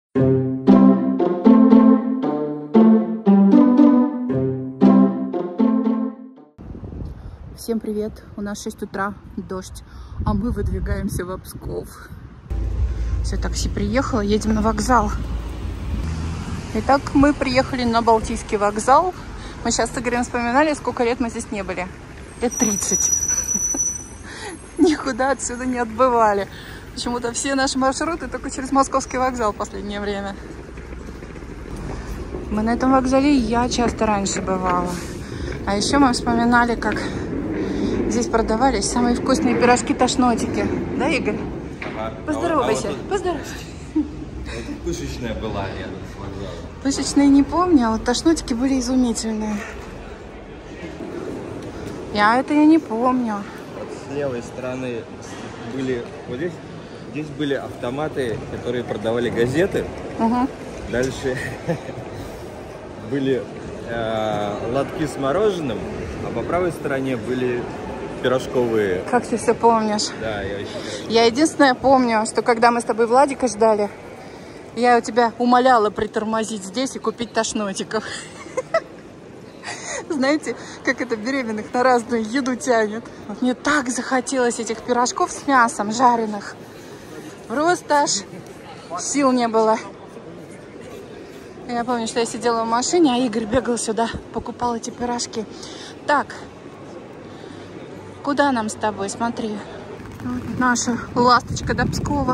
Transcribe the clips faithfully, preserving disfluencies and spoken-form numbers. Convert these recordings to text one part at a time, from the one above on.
Всем привет! У нас шесть утра, дождь, а мы выдвигаемся в Псков. Все, такси приехало, едем на вокзал. Итак, мы приехали на Балтийский вокзал. Мы сейчас с Игорем вспоминали, сколько лет мы здесь не были. Лет тридцать. Никуда отсюда не отбывали. Почему-то все наши маршруты только через Московский вокзал в последнее время. Мы на этом вокзале я часто раньше бывала. А еще мы вспоминали, как здесь продавались самые вкусные пирожки-тошнотики. Да, Игорь? Ага. Поздоровайся. А вот, а вот Поздоровайся. Вот пышечная была рядом с вокзалом. Пышечные не помню, а вот тошнотики были изумительные. Я это я не помню. Вот с левой стороны были вот здесь, здесь были автоматы, которые продавали газеты. Угу. Дальше были э, лотки с мороженым, а по правой стороне были пирожковые. Как ты все помнишь? Да, я очень хорошо. Я единственное помню, что когда мы с тобой Владика ждали, я у тебя умоляла притормозить здесь и купить тошнотиков. Знаете, как это беременных на разную еду тянет. Вот мне так захотелось этих пирожков с мясом жареных. Просто аж сил не было. Я помню, что я сидела в машине, а Игорь бегал сюда, покупал эти пирожки. Так, куда нам с тобой? Смотри. Вот наша ласточка до Пскова.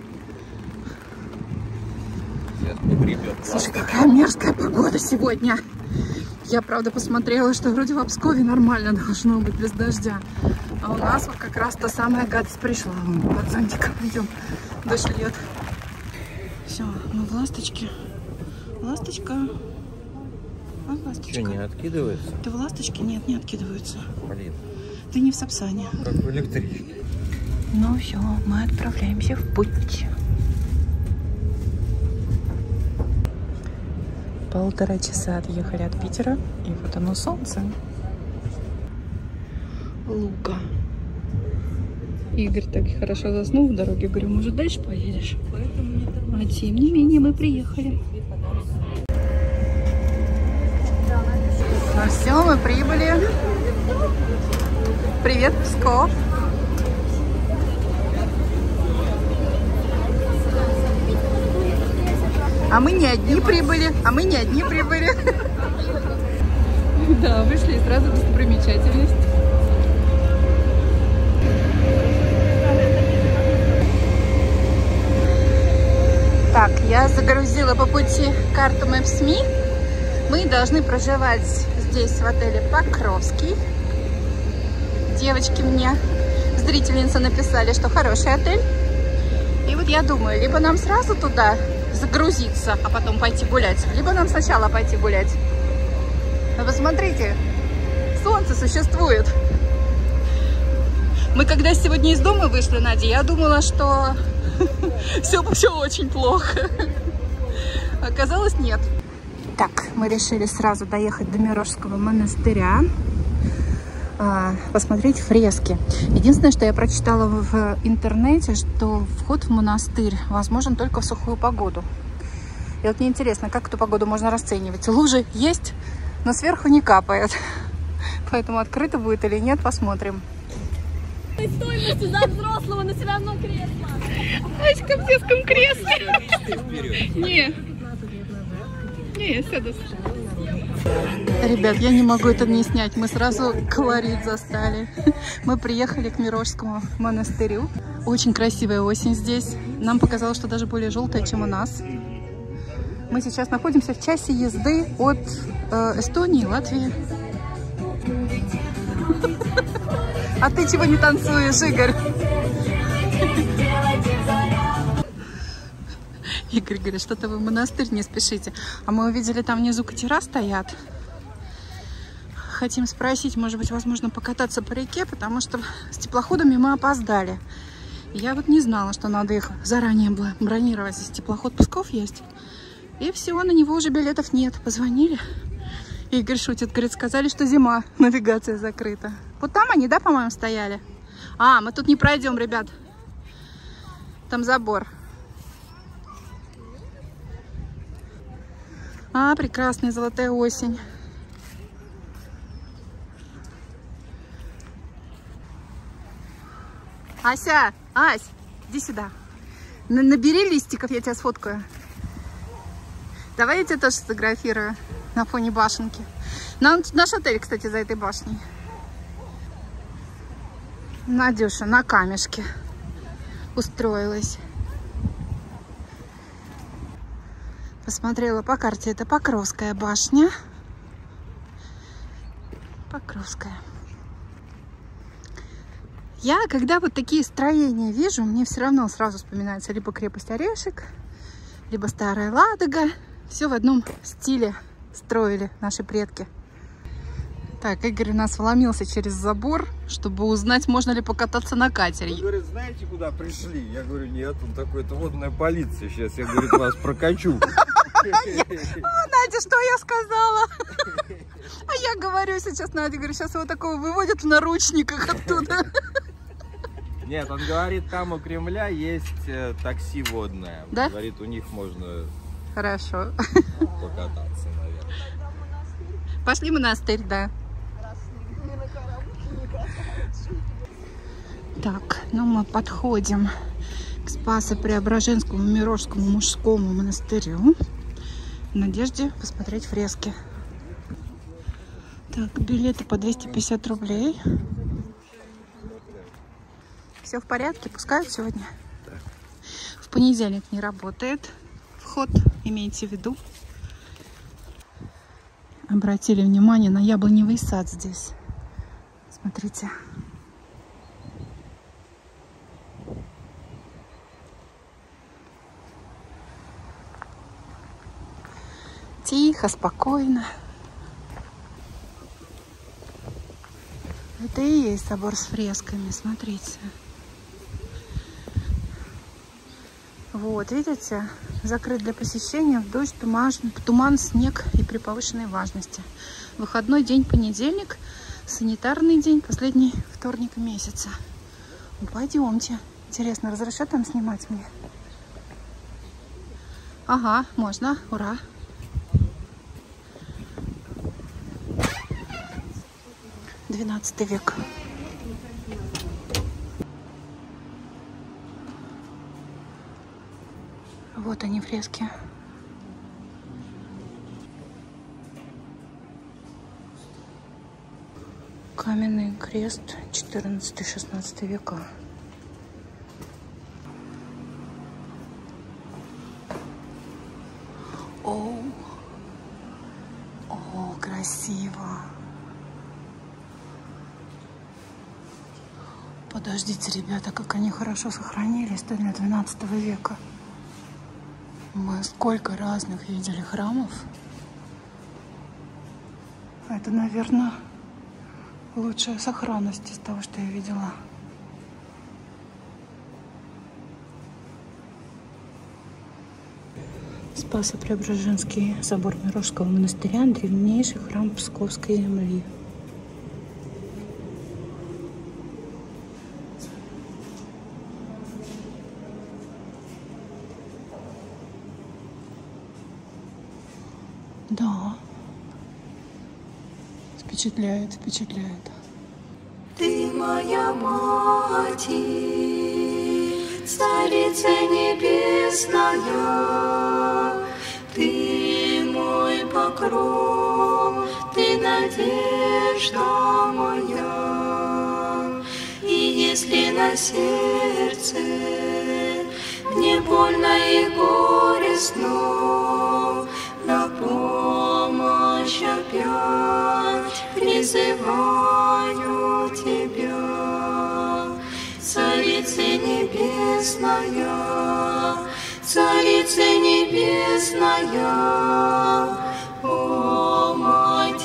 Слушай, какая мерзкая погода сегодня. Я, правда, посмотрела, что вроде в Пскове нормально должно быть, без дождя. А у нас вот как раз та самая гадость пришла. Вон, под зонтиком идем. Дождь льет. Все, мы в ласточке. Ласточка. А, ласточка. Что, не откидывается? Ты в ласточке? Нет, не откидываются. Блин. Ты не в Сапсане. Как в электричке. Ну все, мы отправляемся в путь. Полтора часа отъехали от Питера, и вот оно солнце. Луга. Игорь так хорошо заснул в дороге. Говорю, может, дальше поедешь? А тем не менее мы приехали. Ну все, мы прибыли. Привет, Псков. А мы не одни прибыли, а мы не одни прибыли. Да, вышли и сразу достопримечательность. Так, я загрузила по пути карту Maps.me. Мы должны проживать здесь, в отеле Покровский. Девочки мне, зрительницы, написали, что хороший отель. И вот я думаю, либо нам сразу туда загрузиться, а потом пойти гулять, либо нам сначала пойти гулять. Но посмотрите, солнце существует. Мы когда сегодня из дома вышли, Надя, я думала, что все, все очень плохо. Оказалось, нет. Так, мы решили сразу доехать до Мирошского монастыря, посмотреть фрески. Единственное, что я прочитала в интернете, что вход в монастырь возможен только в сухую погоду. И вот мне интересно, как эту погоду можно расценивать. Лужи есть, но сверху не капает. Поэтому открыто будет или нет, посмотрим. Стоимостью за взрослого на себя одно кресло. Аська в детском кресле. Не. Не, я сяду. Ребят, я не могу это не снять. Мы сразу колорит застали. Мы приехали к Мирошскому монастырю. Очень красивая осень здесь. Нам показалось, что даже более желтая, чем у нас. Мы сейчас находимся в часе езды от э, Эстонии и Латвии. А ты чего не танцуешь, Игорь? Игорь говорит, что-то вы в монастырь не спешите. А мы увидели, там внизу катера стоят. Хотим спросить, может быть, возможно, покататься по реке, потому что с теплоходами мы опоздали. Я вот не знала, что надо их заранее бронировать. Здесь теплоход Псков есть. И всего, на него уже билетов нет. Позвонили. Игорь шутит, говорит, сказали, что зима, навигация закрыта. Вот там они, да, по-моему, стояли? А, мы тут не пройдем, ребят. Там забор. А, прекрасная золотая осень. Ася, Ась, иди сюда. Н- набери листиков, я тебя сфоткаю. Давай я тебя тоже сфотографирую на фоне башенки. Нам, наш отель, кстати, за этой башней. Надюша на камешке устроилась. Посмотрела по карте, это Покровская башня. Покровская. Я, когда вот такие строения вижу, мне все равно сразу вспоминается либо крепость Орешек, либо Старая Ладога. Все в одном стиле строили наши предки. Так, Игорь у нас вломился через забор, чтобы узнать, можно ли покататься на катере. Он говорит, знаете, куда пришли? Я говорю, нет, он такой, это водная полиция. Сейчас я, говорит, вас прокачу. А, Надя, что я сказала? А я говорю сейчас, Надя, говорю, сейчас его такого выводят в наручниках оттуда. Нет, он говорит, там у Кремля есть э, такси водное. Да? Говорит, у них можно Хорошо. покататься, наверное. Пошли в монастырь, да. Так, ну мы подходим к Спасо-Преображенскому Мирошскому мужскому монастырю в надежде посмотреть фрески. Так, билеты по двести пятьдесят рублей. Все в порядке, пускают сегодня? Да. В понедельник не работает вход, имейте в виду. Обратили внимание на яблоневый сад здесь. Смотрите. Тихо, спокойно. Это и есть собор с фресками, смотрите. Вот, видите, закрыт для посещения в дождь, туман, туман, снег и при повышенной влажности. Выходной день понедельник, санитарный день, последний вторник месяца. Ну, пойдемте. Интересно, разрешат там снимать мне? Ага, можно, ура. двенадцатый век. Вот они, фрески. Каменный крест четырнадцатый-шестнадцатый века. О, о, красиво. Подождите, ребята, как они хорошо сохранились для двенадцатого века. Мы сколько разных видели храмов. Это, наверное, лучшая сохранность из того, что я видела. Спасо-Преображенский собор Мирошского монастыря, древнейший храм Псковской земли. Да, впечатляет, впечатляет. Ты моя мать, царица небесная, ты мой покров, ты надежда моя. И если на сердце мне больно и горестно, на помощь опять призываю тебя, Царица небесная, Царица небесная, о Мать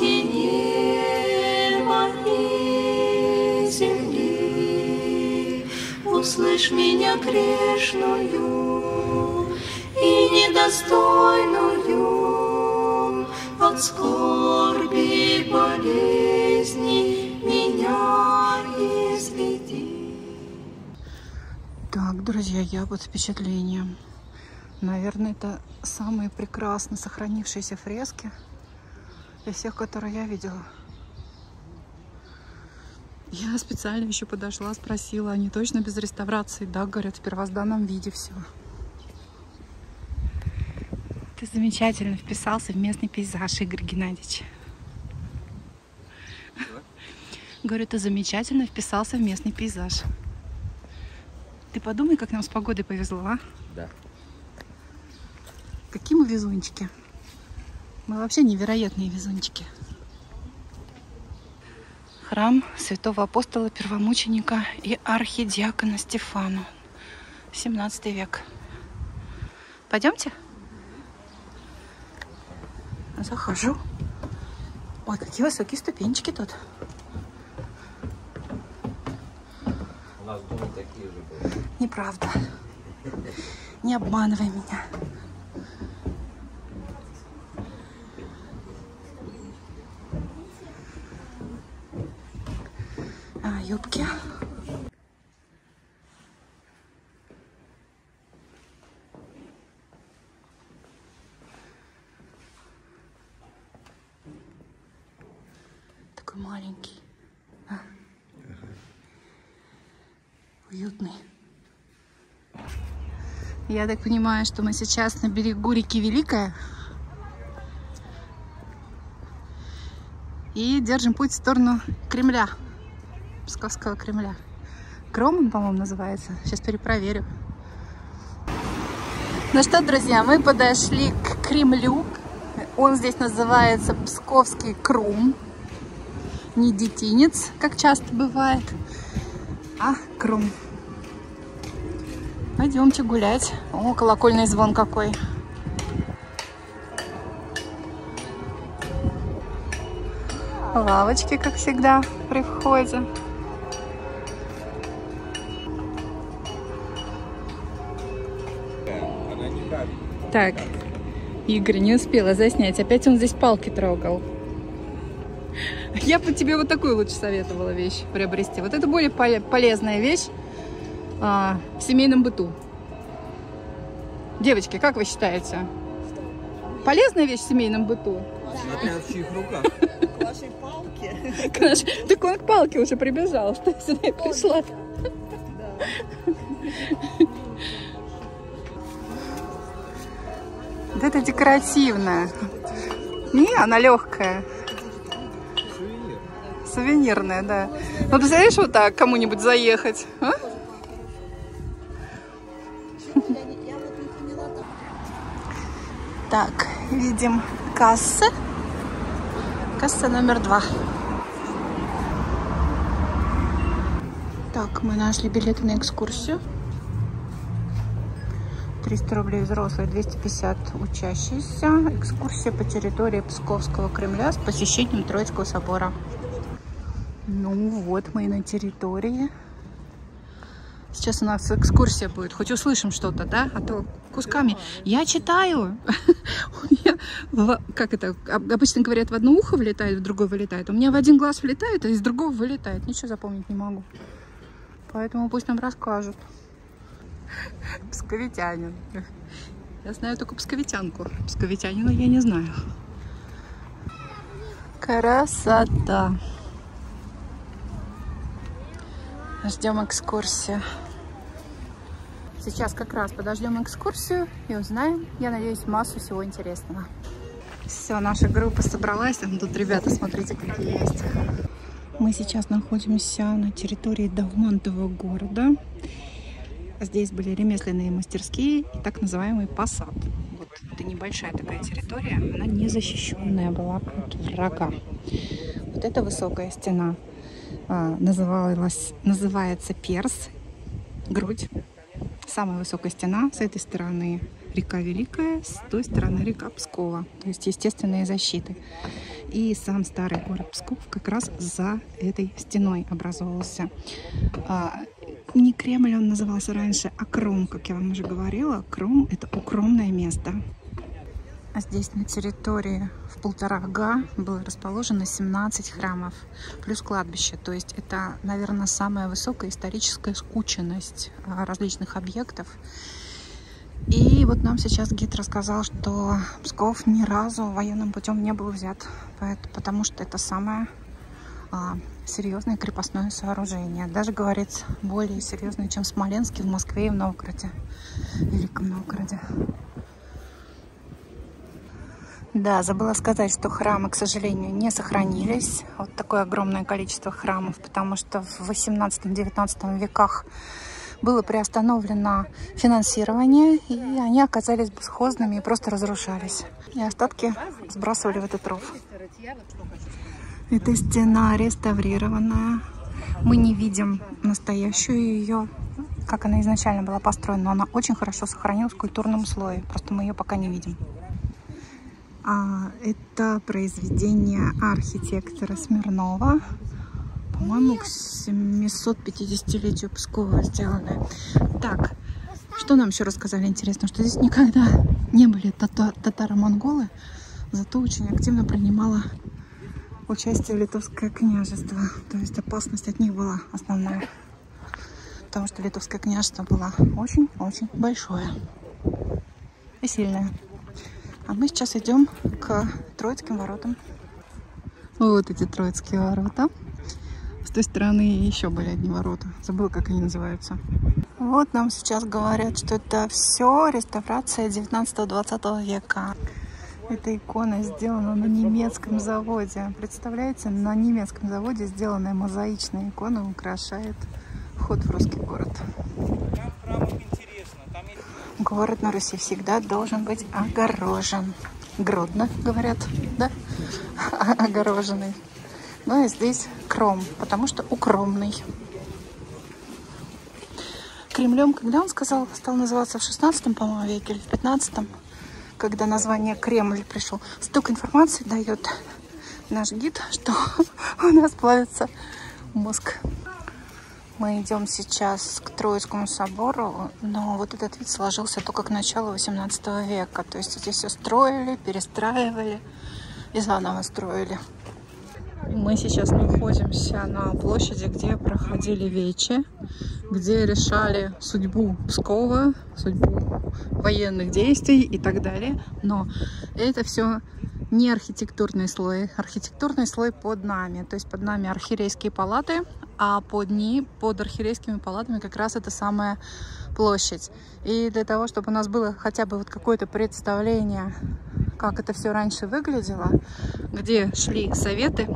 неба и земли, услышь меня грешную и недостойную от скорби и болезни меня изведи. Так, друзья, я под впечатлением. Наверное, это самые прекрасно сохранившиеся фрески из всех, которые я видела. Я специально еще подошла, спросила, они точно без реставрации? Да, говорят, в первозданном виде все. Ты замечательно вписался в местный пейзаж, Игорь Геннадьевич. Говорю, ты замечательно вписался в местный пейзаж. Ты подумай, как нам с погодой повезло, а? Да. Какие мы везунчики. Мы вообще невероятные везунчики. Храм святого апостола, первомученика и архидиакона Стефана. семнадцатый век. Пойдемте? Захожу. Ой, какие высокие ступенчики тут. У нас дома такие же были. Неправда. Не обманывай меня. А, юбки. Такой маленький. А? Уютный. Я так понимаю, что мы сейчас на берегу реки Великая. И держим путь в сторону Кремля. Псковского Кремля. Кром он, по-моему, называется. Сейчас перепроверю. Ну что, друзья, мы подошли к Кремлю. Он здесь называется Псковский Крум. Не детинец, как часто бывает, а Крум. Пойдемте гулять. О, колокольный звон какой. Лавочки, как всегда, при входе. Она не так. Так, Игорь не успела заснять. Опять он здесь палки трогал. Я бы тебе вот такую лучше советовала вещь приобрести. Вот это более полезная вещь а, в семейном быту. Девочки, как вы считаете? Полезная вещь в семейном быту? Смотря в чьих руках. К вашей палке. Так он к палке уже прибежал, что я сюда и пришла. Вот это декоративная. Не, она легкая. Сувенир. Сувенирная, да. Ну, представляешь, вот так кому-нибудь заехать, а? Так, видим кассы. Касса номер два. Так, мы нашли билеты на экскурсию. триста рублей взрослые, двести пятьдесят учащиеся. Экскурсия по территории Псковского Кремля с посещением Троицкого собора. Ну вот мы и на территории. Сейчас у нас экскурсия будет. Хоть услышим что-то, да? А то кусками. Я читаю. Как это? Обычно говорят, в одно ухо влетает, в другое вылетает. У меня в один глаз влетает, а из другого вылетает. Ничего запомнить не могу. Поэтому пусть нам расскажут. Псковитянин. Я знаю только псковитянку. Псковитянина я не знаю. Красота. Ждем экскурсию. Сейчас как раз подождем экскурсию и узнаем, я надеюсь, массу всего интересного. Все, наша группа собралась. Тут ребята, смотрите, какие есть. Мы сейчас находимся на территории Долматового города. Здесь были ремесленные мастерские и так называемый посад. Вот это небольшая такая территория, она не защищенная была от врага. Вот эта высокая стена а, называлась, называется Перс, грудь. Самая высокая стена, с этой стороны река Великая, с той стороны река Пскова, то есть естественные защиты. И сам старый город Псков как раз за этой стеной образовался. А, не Кремль он назывался раньше, а Кром, как я вам уже говорила. Кром — это укромное место. А здесь на территории в полтора га было расположено семнадцать храмов, плюс кладбище. То есть это, наверное, самая высокая историческая скученность различных объектов. И вот нам сейчас гид рассказал, что Псков ни разу военным путем не был взят, потому что это самое а, серьезное крепостное сооружение. Даже, говорится, более серьезное, чем в Смоленске, в Москве и в Новгороде, в Великом Новгороде. Да, забыла сказать, что храмы, к сожалению, не сохранились. Вот такое огромное количество храмов, потому что в восемнадцатом-девятнадцатом веках было приостановлено финансирование, и они оказались бесхозными и просто разрушались. И остатки сбрасывали в этот ров. Эта стена реставрированная. Мы не видим настоящую ее, как она изначально была построена, но она очень хорошо сохранилась в культурном слое. Просто мы ее пока не видим. А, это произведение архитектора Смирнова. По-моему, к семисот-пятидесятилетию Пскова сделаны. Так, что нам еще рассказали интересно? Что здесь никогда не были татаро-монголы, зато очень активно принимало участие Литовское княжество. То есть опасность от них была основная. Потому что Литовское княжество было очень-очень большое и сильное. А мы сейчас идем к Троицким воротам. Вот эти Троицкие ворота. С той стороны еще были одни ворота. Забыла, как они называются. Вот нам сейчас говорят, что это все реставрация девятнадцатого-двадцатого века. Эта икона сделана на немецком заводе. Представляете, на немецком заводе сделанная мозаичная икона украшает вход в русский город. Город на Руси всегда должен быть огорожен. Гродно, говорят, да? Огороженный. Ну и здесь Кром, потому что укромный. Кремлем, когда он сказал, стал называться в шестнадцатом, по-моему, веке или в пятнадцатом, когда название Кремль пришел. Столько информации дает наш гид, что у нас плавится мозг. Мы идем сейчас к Троицкому собору, но вот этот вид сложился только к началу восемнадцатого века. То есть здесь все строили, перестраивали и заново строили. Мы сейчас находимся на площади, где проходили вечи, где решали судьбу Пскова, судьбу военных действий и так далее. Но это все не архитектурный слой. Архитектурный слой под нами. То есть под нами архиерейские палаты, а под ней, под архиерейскими палатами как раз эта самая площадь. И для того, чтобы у нас было хотя бы вот какое-то представление, как это все раньше выглядело, где шли советы,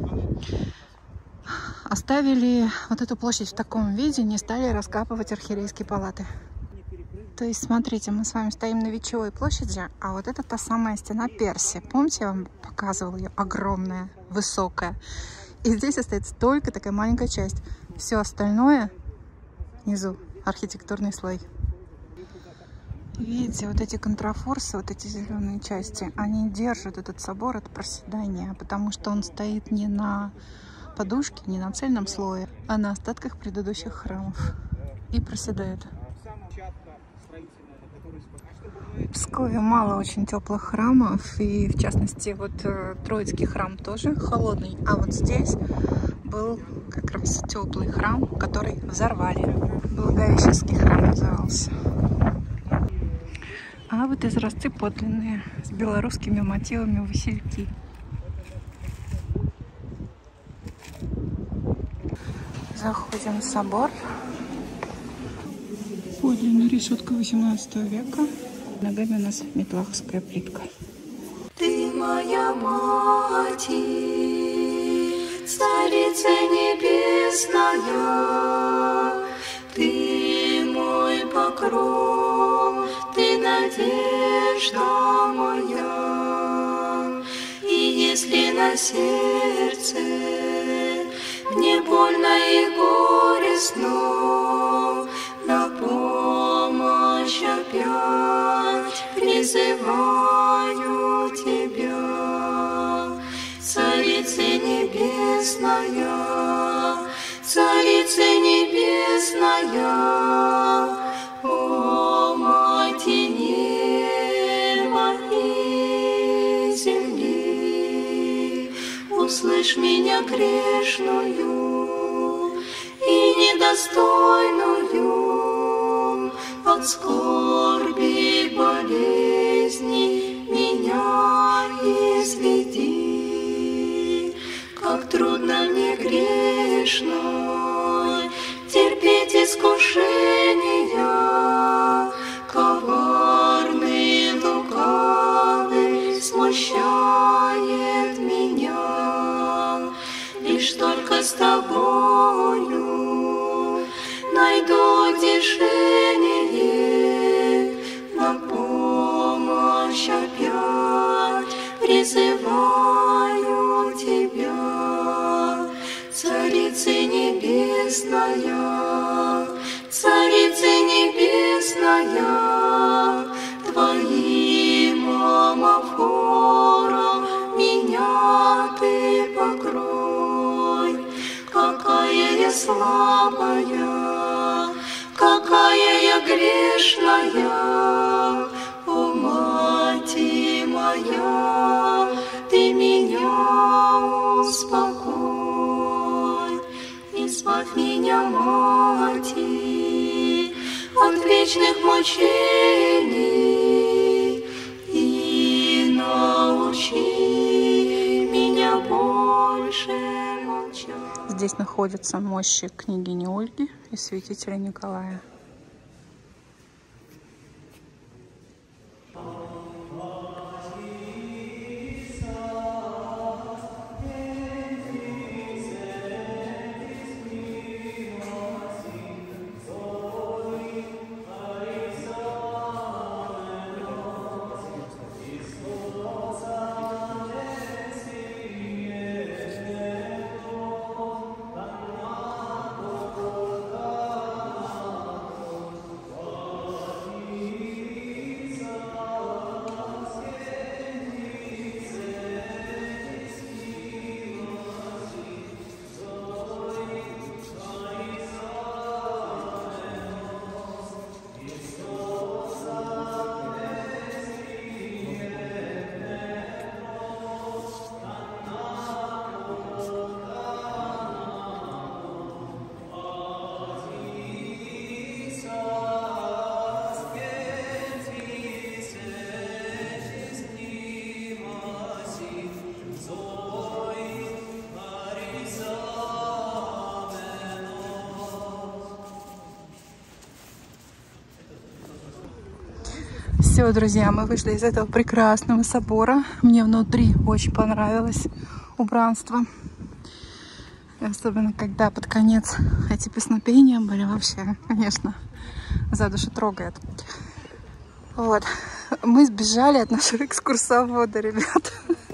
оставили вот эту площадь в таком виде, не стали раскапывать архиерейские палаты. То есть, смотрите, мы с вами стоим на Вечевой площади, а вот это та самая стена Персии. Помните, я вам показывала ее? Огромная, высокая. И здесь остается только такая маленькая часть. Все остальное внизу архитектурный слой. Видите, вот эти контрафорсы, вот эти зеленые части, они держат этот собор от проседания, потому что он стоит не на подушке, не на цельном слое, а на остатках предыдущих храмов. И проседает. В Пскове мало очень теплых храмов, и в частности вот Троицкий храм тоже холодный, а вот здесь был как раз теплый храм, который взорвали. Благовещенский храм назывался. А вот изразцы подлинные с белорусскими мотивами васильки. Заходим в собор. Подлинная решетка восемнадцатого века. Ногами у нас метлаховская плитка. Ты моя мать, царица небесная, ты мой покров, ты надежда моя. И если на сердце мне больно и горестно, на помощь опять призываю тебя. Царица небесная, Царица небесная, о Мати неба и земли, услышь меня грешную и недостойную от скорби болезни меня изведи. Как трудно мне грешной терпеть искушения, коварный, лукавый смущает меня. Лишь только с тобою найду утешение, на помощь опять призываю тебя. Царица небесная, Царица небесная, твоим амофором меня ты покрой. Какая я слабая, какая я грешная, о, Мати моя, ты меня успокой. Избавь меня, Мати, от вечных мучений и научи меня больше молчать. Здесь находятся мощи княгини Ольги и святителя Николая. Все, друзья, мы вышли из этого прекрасного собора. Мне внутри очень понравилось убранство. И особенно, когда под конец эти песнопения были, вообще, конечно, за душу трогает. Вот. Мы сбежали от нашего экскурсовода, ребят.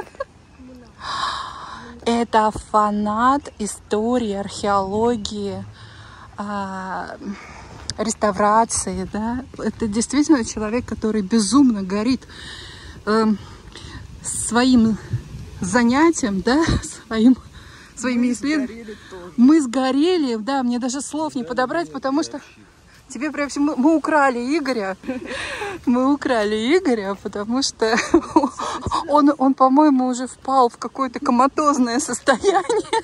Это фанат истории, археологии, реставрации, да, это действительно человек, который безумно горит э, своим занятием, да, своим, своими исследованиями. Мы сгорели, да, мне даже слов не подобрать, потому что тебе прям мы, мы украли Игоря, мы украли Игоря, потому что он, он, по-моему, уже впал в какое-то коматозное состояние.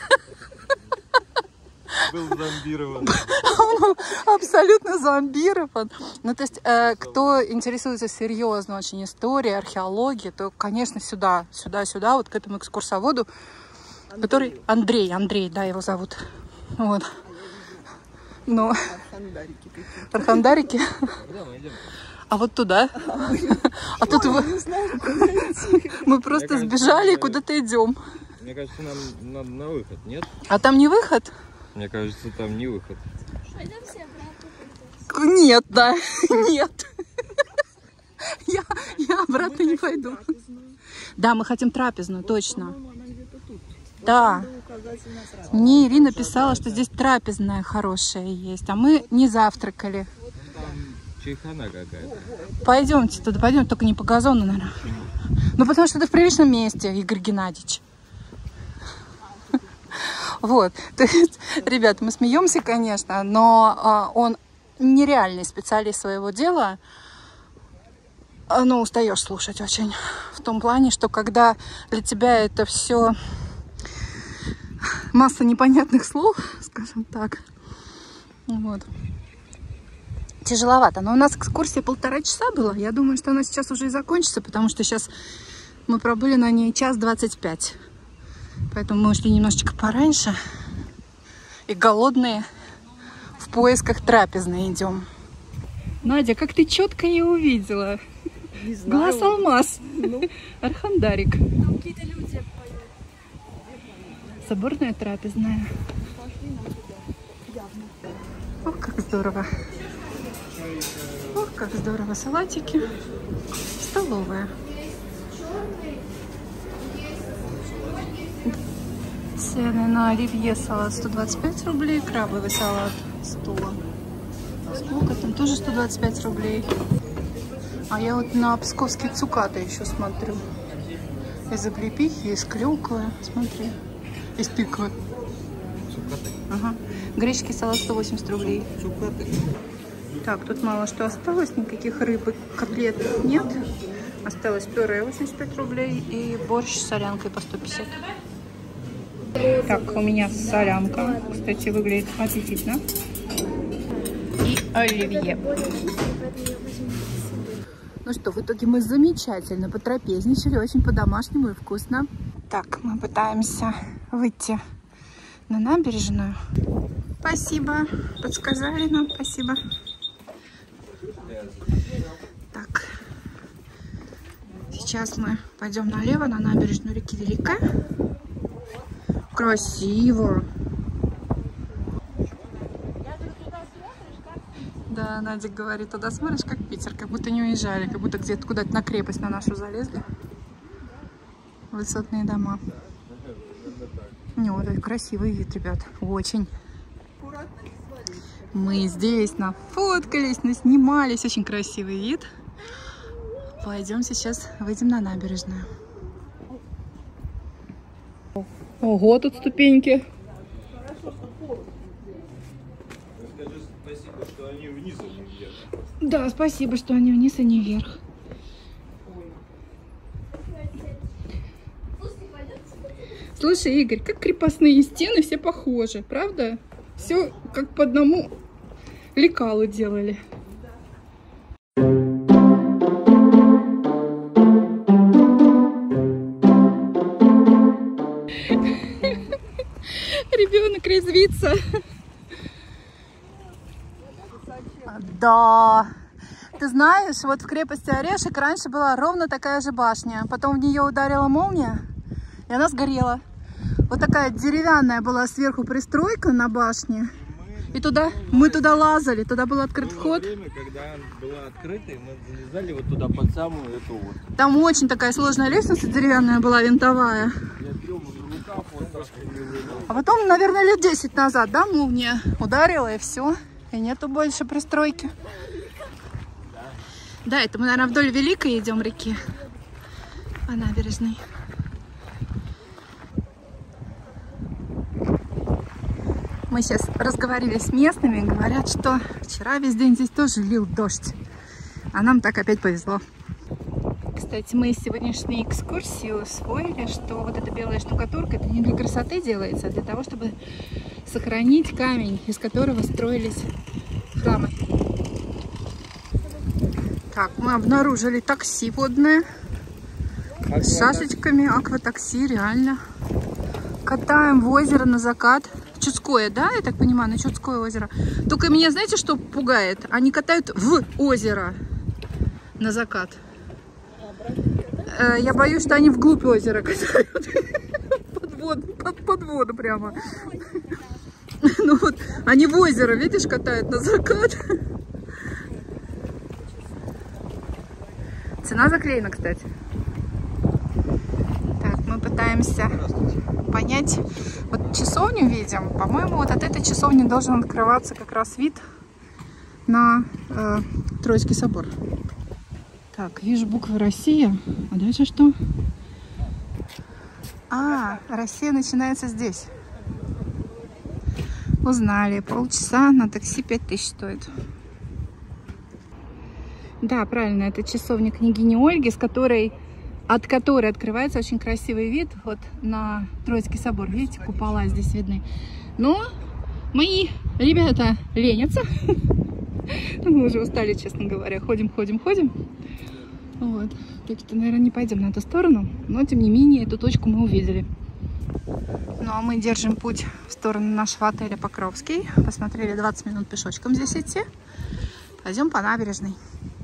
Был зомбирован. Он абсолютно зомбирован. Ну, то есть, э, кто интересуется серьезно очень историей, археологией, то, конечно, сюда, сюда, сюда, вот к этому экскурсоводу, Андрей. который... Андрей, Андрей, да, его зовут. Вот. Но... Архандарики какие-то. Архандарики? Куда мы идем? А вот туда. А тут мы просто сбежали и куда-то идем. Мне кажется, нам надо на выход, нет? А там не выход? Мне кажется, там не выход. Пойдем все обратно. Нет, да, нет. Я, я обратно не пойду. Да, мы хотим трапезную, точно. Да. Мне Ирина писала, что здесь трапезная хорошая есть, а мы не завтракали. Там чайхана какая-то. Пойдемте туда, пойдем, только не по газону, наверное. Ну, потому что это в приличном месте, Игорь Геннадьевич. Вот, то есть, ребят, мы смеемся, конечно, но а, он нереальный специалист своего дела. Ну, устаешь слушать очень. В том плане, что когда для тебя это все масса непонятных слов, скажем так, вот, тяжеловато. Но у нас экскурсия полтора часа была. Я думаю, что она сейчас уже и закончится, потому что сейчас мы пробыли на ней час двадцать пять. Поэтому мы ушли немножечко пораньше. И голодные в поисках трапезной идем. Надя, как ты четко ее увидела? Не знаю. Глаз алмаз. Ну. Архандарик. Там какие-то люди поют. Соборная трапезная. Ох, как здорово. Ох, как здорово. Салатики. Столовая. Цены на оливье салат сто двадцать пять рублей. Крабовый салат сто. Сколько там? Тоже сто двадцать пять рублей. А я вот на псковские цукаты еще смотрю. Из облепихи, из клюквы. Смотри. Из тыквы. Цукаты. Ага. Греческий салат сто восемьдесят рублей. Цукаты. Так, тут мало что осталось. Никаких рыб и котлет нет. Осталось пюре восемьдесят пять рублей и борщ с солянкой по сто пятьдесят. Так, у меня солянка. Кстати, выглядит аппетитно. И оливье. Ну что, в итоге мы замечательно потрапезничали, очень по-домашнему и вкусно. Так, мы пытаемся выйти на набережную. Спасибо, подсказали нам, спасибо. Так, сейчас мы пойдем налево на набережную реки Велика. Красиво. Да, Надя говорит, туда смотришь, как Питер, как будто не уезжали, как будто где-то куда-то на крепость на нашу залезли. Высотные дома. Не, вот это красивый вид, ребят, очень. Мы здесь нафоткались, наснимались, очень красивый вид. Пойдем сейчас, выйдем на набережную. Ого, тут ступеньки. Спасибо, что они вниз, а не вверх. Да, спасибо, что они вниз, а не вверх. Слушай, Игорь, как крепостные стены все похожи, правда? Все как по одному лекалу делали. Ребенок резвится. Да. Ты знаешь, вот в крепости Орешек раньше была ровно такая же башня. Потом в нее ударила молния, и она сгорела. Вот такая деревянная была сверху пристройка на башне. И туда мы туда лазали, туда был открыт вход. Время, когда была открыта, мы залезали вот туда под самую эту вот. Там очень такая сложная лестница деревянная была, винтовая. А потом, наверное, лет десять назад, да, молния ударила, и все. И нету больше пристройки. Да, это мы, наверное, вдоль Великой идем реки. По набережной. Мы сейчас разговаривали с местными, говорят, что вчера весь день здесь тоже лил дождь. А нам так опять повезло. Кстати, мы из сегодняшней экскурсии усвоили, что вот эта белая штукатурка, это не для красоты делается, а для того, чтобы сохранить камень, из которого строились храмы. Так, мы обнаружили такси водное с шашечками, акватакси, реально. Катаем в озеро на закат. Чудское, да, я так понимаю, на Чудское озеро. Только меня, знаете, что пугает? Они катают в озеро на закат. Э, я боюсь, что они вглубь озера катают. Под воду, под, под воду прямо. Ну вот, они в озеро, видишь, катают на закат. Цена заклеена, кстати. Так, мы пытаемся понять. Вот часовню видим. По-моему, вот от этой часовни должен открываться как раз вид на э, Троицкий собор. Так, вижу буквы «Россия». А дальше что? А, Россия начинается здесь. Узнали. Полчаса на такси пять тысяч стоит. Да, правильно, это часовня княгини Ольги, с которой, от которой открывается очень красивый вид вот на Троицкий собор. Видите, купола здесь видны. Но мои ребята ленятся Ну, мы уже устали, честно говоря. Ходим, ходим, ходим. Вот. Так-то, наверное, не пойдем на эту сторону. Но, тем не менее, эту точку мы увидели. Ну, а мы держим путь в сторону нашего отеля Покровский. Посмотрели двадцать минут пешочком здесь идти. Пойдем по набережной.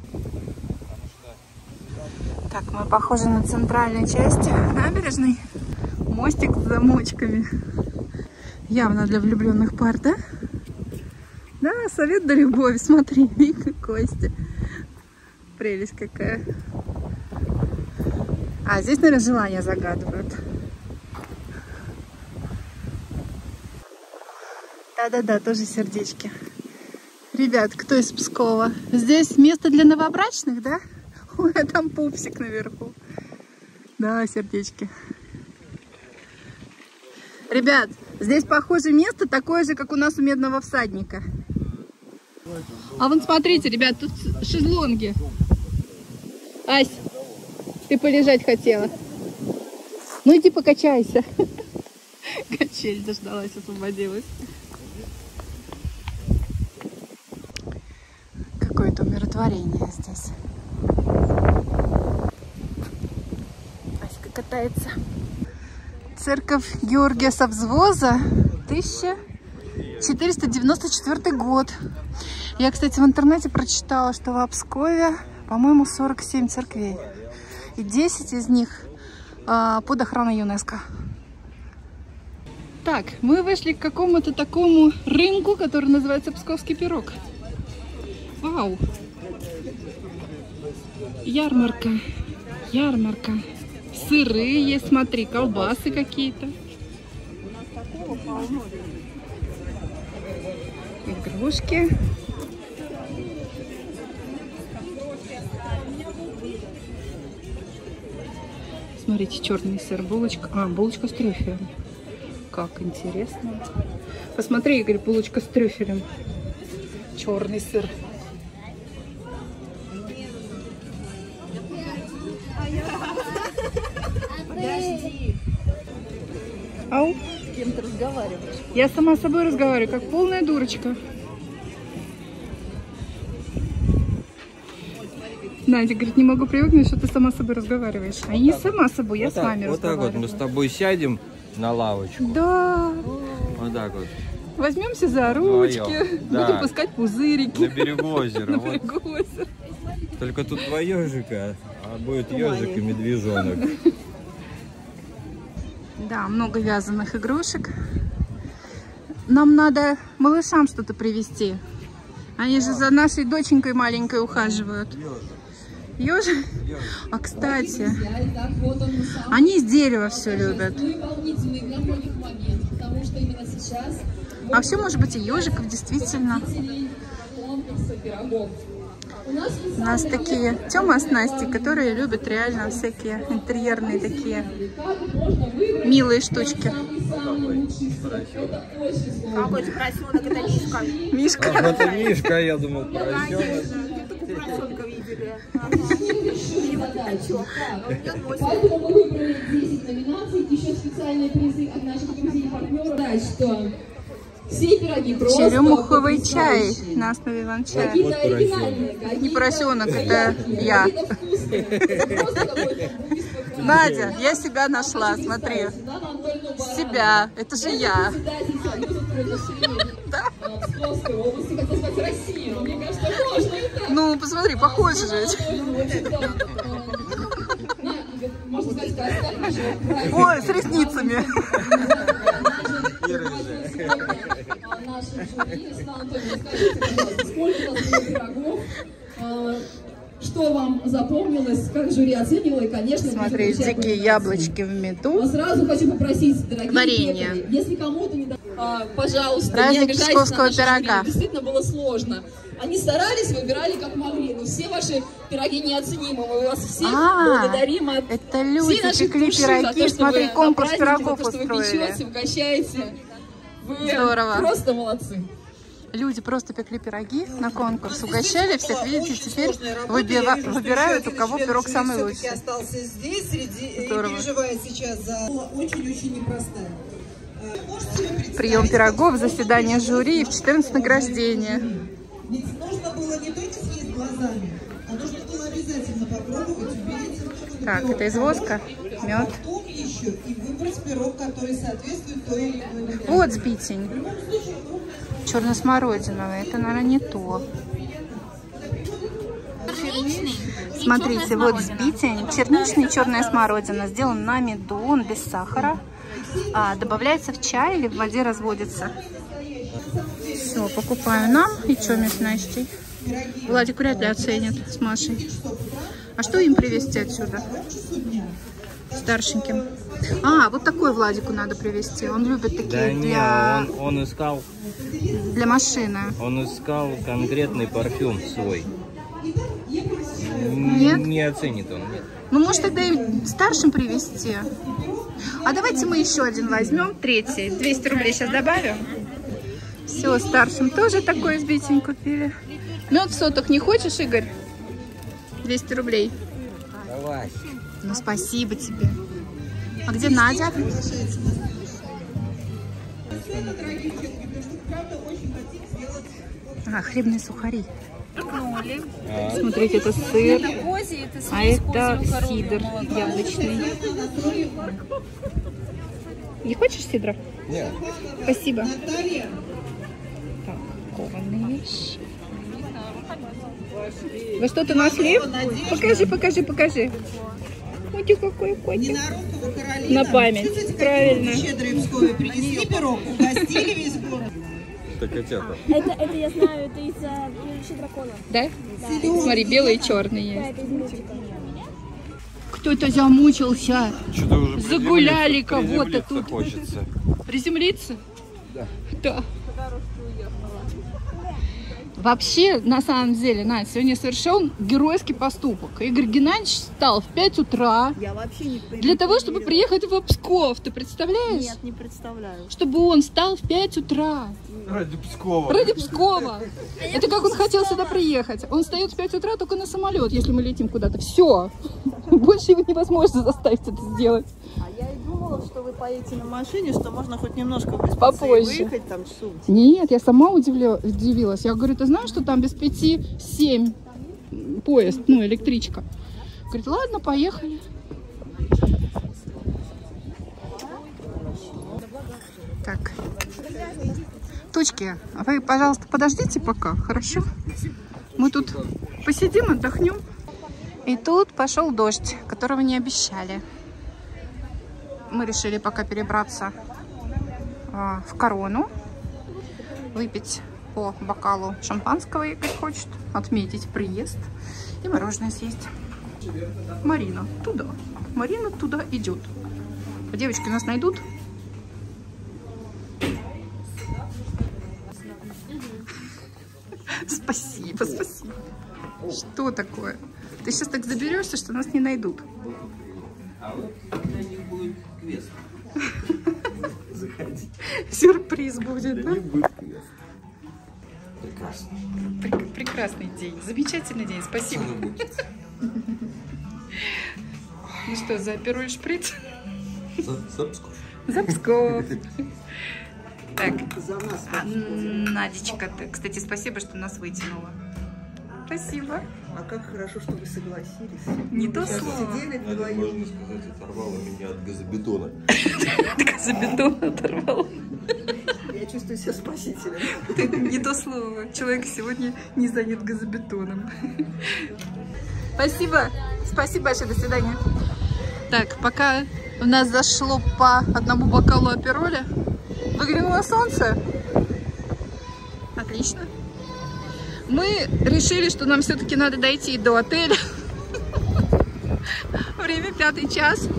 Так, мы похожи на центральную часть набережной. Мостик с замочками. Явно для влюбленных пар, да? Да, совет да любовь. Смотри, Вика, Костя. Прелесть какая. А здесь, наверное, желание загадывают. Да-да-да, тоже сердечки. Ребят, кто из Пскова? Здесь место для новобрачных, да? Ой, а там пупсик наверху. Да, сердечки. Ребят, здесь похоже место такое же, как у нас у Медного всадника. А вон смотрите, ребят, тут шезлонги. Ась, ты полежать хотела. Ну иди покачайся. Качель дождалась, освободилась. Какое-то умиротворение здесь. Аська катается. Церковь Георгия Совзвоза, тысяча четыреста девяносто четвёртый год. Я, кстати, в интернете прочитала, что в Пскове, по-моему, сорок семь церквей. И десять из них а, под охраной ЮНЕСКО. Так, мы вышли к какому-то такому рынку, который называется Псковский пирог. Вау! Ярмарка. Ярмарка. Сыры есть, смотри, колбасы какие-то. Игрушки. Смотрите, черный сыр, булочка. А, булочка с трюфелем. Как интересно. Посмотри, Игорь, булочка с трюфелем. Черный сыр. Подожди. Ау. С кем ты разговариваешь? Я сама с собой разговариваю, как полная дурочка. Надя говорит, не могу привыкнуть, что ты сама с собой разговариваешь. А я не сама с собой, я вот с так, вами вот разговариваю. так вот мы с тобой сядем на лавочку. Да. Вот так вот. Возьмемся за ручки, Вдвоем, будем да. пускать пузырики. На берегу озера. На Вот. берегу озера. Только тут два ежика, а будет ежик и медвежонок. Да, много вязаных игрушек. Нам надо малышам что-то привезти. Они же за нашей доченькой маленькой ухаживают. Ежик? А, кстати, они из дерева все любят. А вообще, может быть, и ежиков действительно. У нас такие Тёма с Настей, которые любят реально всякие интерьерные такие милые штучки. Какой-то поросенок, это Мишка. Мишка. А, это Мишка, я думал, поросенок. Поросенка видели. Поэтому мы выбрали десять номинаций, еще специальные призы от наших друзей-партнеров. Что все пироги просто Черемуховый чай на основе иван-чая. какие-то оригинальные, какие-то Не поросенок, это я. какие-то вкусные. Это просто какой-то буйство. Надя, я себя нашла, смотри. Себя, это же я. Да? В Псковской области, хотел сказать, России, но мне кажется, можно и так. Ну, посмотри, похоже же. Можно сказать, красавица же. Ой, с ресницами. Наши жюри, Светлана Анатольевна, скажите, пожалуйста, сколько у нас было пирогов, что вам запомнилось, как жюри оценивало, и, конечно, Смотри, дикие яблочки в меду. но сразу хочу попросить, дорогие Варенье. пекари, если кому-то не да... а, пожалуйста, Праздник не обижайтесь псковского на наши пирога. жюри. Действительно было сложно. Они старались, выбирали как могли, но все ваши пироги неоценимы. Мы вас всех А, благодарим от это всей люди нашей пекли души за пироги, то, что смотри, вы на конкурс празднике, пирогов за то, что вы устроили. печете, угощаете. Вы Здорово. просто молодцы. Люди просто пекли пироги на конкурс, угощали всех, видите, теперь выбира- выбирают, у кого пирог самый лучший. Остался здесь, среди, Здорово. и переживает сейчас за очень-очень непростая. Можете себе представить, Прием пирогов, заседание жюри и в четырнадцать награждение. ведь нужно было не только съесть глазами, а нужно было обязательно попробовать, убедиться. Так, это из воска, мед. Потом еще и выбрать пирог, который соответствует той или иной варианте. Вот сбитень. Черно-смородиновый. Это, наверное, не то. Смотрите, вот сбитень. Черничный, черная смородина. Сделан на меду, он без сахара. А, добавляется в чай или в воде разводится. Все, покупаю нам. И что, с Настей? Владик вряд ли оценит с Машей. А что им привезти отсюда? Старшеньким. А, вот такой Владику надо привезти. Он любит такие Да для... не, он, он искал, для машины. он искал конкретный парфюм свой. Нет? Не оценит он, нет. Ну, может, тогда и старшим привезти. А давайте мы еще один возьмем, третий. двести рублей сейчас добавим. Все, старшим тоже такой сбитень купили. Мед в соток не хочешь, Игорь? двести рублей. Давай. Ну, спасибо тебе. А где Надя? А, хлебные сухари. Смотрите, это сыр, а это сидр яблочный. Не хочешь сидра? Нет. Спасибо. Так, кованые вещи. Вы что-то нашли? Покажи, покажи, покажи. Котик какой котик. На память, правильно. Щедрые Пскове принесли пирог, угостили весь город. Это котята. Это, это я знаю, это из-за приручи дракона. Да? Смотри, белый и черный Да, есть. это из мультика. Кто-то замучился. Что-то уже Загуляли приземлиться- кого-то приземлиться тут. хочется. Приземлиться? Да. Да. Вообще, на самом деле, Надя, сегодня совершен геройский поступок. Игорь Геннадьевич встал в пять утра Я вообще не для того, чтобы приехать в Псков. Ты представляешь? Нет, не представляю. Чтобы он встал в пять утра. Ради Пскова. Ради Пскова. Это как он хотел сюда приехать. Он встает в пять утра только на самолет, если мы летим куда-то. Все. Больше его невозможно заставить это сделать. А я и думала, что вы поедете на машине, что можно хоть немножко выспаться и Попозже. выехать там часов. Нет, я сама удивля- удивилась. Я говорю, ты знаешь, что там без пяти семь поезд, ну, электричка. Говорит, ладно, поехали. Так. Тучки, вы, пожалуйста, подождите пока, хорошо? Мы тут посидим, отдохнем. И тут пошел дождь, которого не обещали. Мы решили пока перебраться а, в Корону, выпить по бокалу шампанского, Игорь хочет, отметить приезд и мороженое съесть. Марина туда. Марина туда идет. А девочки нас найдут? Спасибо, спасибо. Что такое? Ты сейчас так заберешься, что нас не найдут. Сюрприз будет, да? Прекрасно. Прек- прекрасный день, замечательный день, спасибо. Ну что, за Апероль шприц? За Псков. За Псков. Так, а, Надечка, ты, кстати, спасибо, что нас вытянула. Спасибо. А как хорошо, что вы согласились. Не то Сейчас слово. сидели Надя, вдвоем. можно сказать, оторвала меня от газобетона. Газобетон оторвал. Я чувствую себя спасителем. Ты не то слово. Человек сегодня не занят газобетоном. Спасибо. Спасибо большое. До свидания. Так, пока у нас зашло по одному бокалу апероля, выглянуло солнце. Отлично. Мы решили, что нам все-таки надо дойти до отеля. Время пятый час.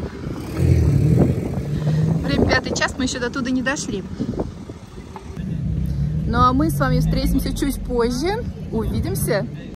Время пятый час, мы еще до туда не дошли. Ну а мы с вами встретимся чуть позже. Увидимся.